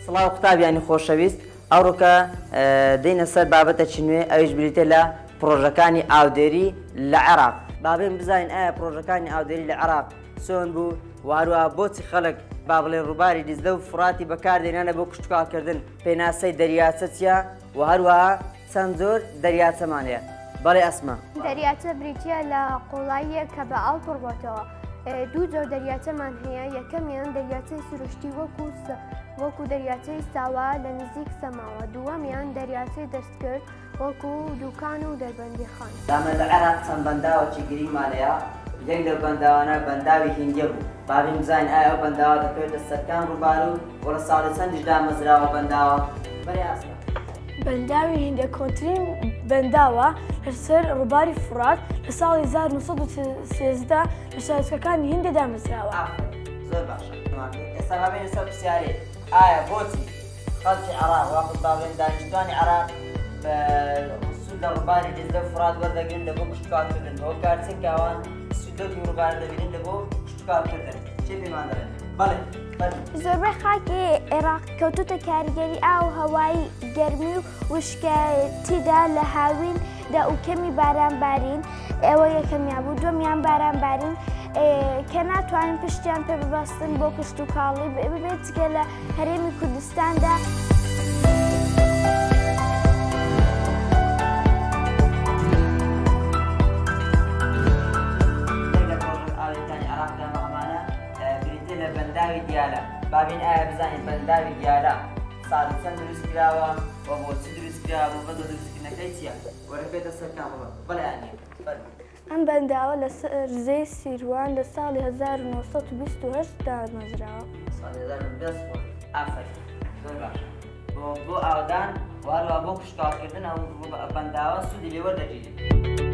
سڵاو قوتابیانی خۆشەویست ئەوڕۆکە دێنە سەر بابەتە چنوێ ئەویش بریتە لە پرۆژەکانی ئاودێری لە عێراق. بابێن بزانین ئایا پرۆژەکانی ئاودێری لە عێراق چۆن بوو و هەروەها بۆچی خەڵک با بڵێن ڕووباری دیزدە و فڕاتی بەکاردێنانە بۆ کشتوکاڵکردن پێناسەی دەریاچە چییە و هەروەها چەند زۆر دەریاچەمان هەیە. بەڵێ ئەسما دەریاچە بریتە لە قوڵاییە کە بە ئاو پڕبۆتەوە. دوو جۆر دەریاچەمان هەیە، یەکەمیان دەریاچەی سروشتی وەکو دەریاچەی ساوا لە نزیک سەماوە، دووەمیان دەریاچەی دەستکرد وەکو دووکان و دەربەندی خان. دامە لە عێراق چەند بەنداوەکی گریمانەیە، یەک لەو بەنداوانە بەنداوی هینگە بوو. بابین بزانین ئایا ئەو بەنداوە دەکەوێتە سەرکان ڕووبار و وە لە ساڵی چەندیشدا مەزراوە بەنداوە؟ بەرێ ئاستا. بەنداوی هیندە کۆنترین بەنداوە لەسەر ڕووباری فورات لە ساڵی 1913 لە شارچکەکانی هیندەدا مەزراوە. زۆر باشە. ئێستا بابێنە سەر پرسیارێ ئایا بۆچی خەڵکی عێراق واخود باڵێن دانیشتوانی عێراق بە سوود لە ڕووباری دیزدە و فورات وەردەگرن لە بۆ کشتوکاڵکردن، بۆ کارچێک ئەوان سوودەتی ڕووبار دەبینن لە بۆ کشتوکاڵکردن. چی پێمان دەڵێن؟ بەڵێ زۆربەی خاکی عێراق کەوتوتە کاریگەری ئاو هەوایی گەرمی و وشکەتیدا لە هاویندا و کەمی بارانبارین، ئەوە یەکەمیان بوو. دووەمیان بارانبارین کە ناتوانین پشتیان پێ ببەستن بۆ کشتوکاڵی ببێت جگە لە هەرێمی کوردستاندا. بەنداوی دیالە بابین ئایا بزانین بەنداوی دیالە ساڵی چەند دروست کراوە و بۆچی دروست کراوە بۆ بەدە دروستکردنەکەی چییە؟ وەرەکەوێتە سەرکان بڵێ. بەڵێ ئەنێ ئەم بەنداوە لە ڕزەی سیروان لە ساڵی 1928 دا مەزراوە. ساڵی 1920 ئافرین. زۆر باشە. بۆ ئاودان و هەروەها بۆ کشتوکاڵکردن ئەو بەنداوە سوودی لێ وەردەگیرێت.